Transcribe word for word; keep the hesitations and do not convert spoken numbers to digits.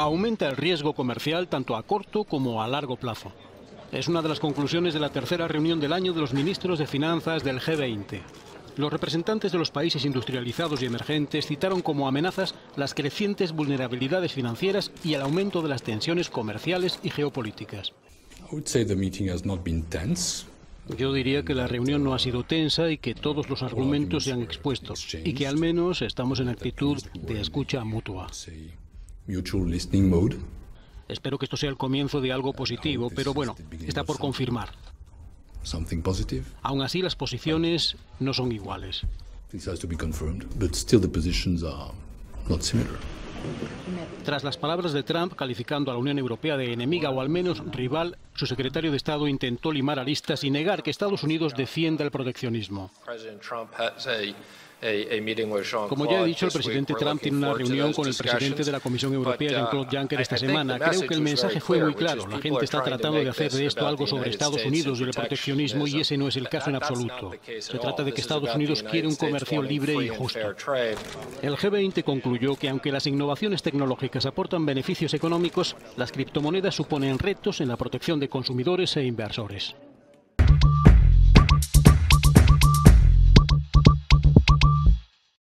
aumenta el riesgo comercial tanto a corto como a largo plazo. Es una de las conclusiones de la tercera reunión del año de los ministros de Finanzas del G veinte. Los representantes de los países industrializados y emergentes citaron como amenazas las crecientes vulnerabilidades financieras y el aumento de las tensiones comerciales y geopolíticas. Yo diría que la reunión no ha sido tensa y que todos los argumentos se han expuesto y que al menos estamos en actitud de escucha mutua. Espero que esto sea el comienzo de algo positivo, pero bueno, está por confirmar. Aún así, las posiciones no son iguales. Tras las palabras de Trump calificando a la Unión Europea de enemiga o al menos rival, su secretario de Estado intentó limar aristas y negar que Estados Unidos defienda el proteccionismo. Como ya he dicho, el presidente Trump tiene una reunión con el presidente de la Comisión Europea, Jean-Claude Juncker, esta semana. Creo que el mensaje fue muy claro. La gente está tratando de hacer de esto algo sobre Estados Unidos y el proteccionismo, y ese no es el caso en absoluto. Se trata de que Estados Unidos quiere un comercio libre y justo. El G veinte concluyó que aunque las innovaciones tecnológicas aportan beneficios económicos, las criptomonedas suponen retos en la protección de consumidores e inversores.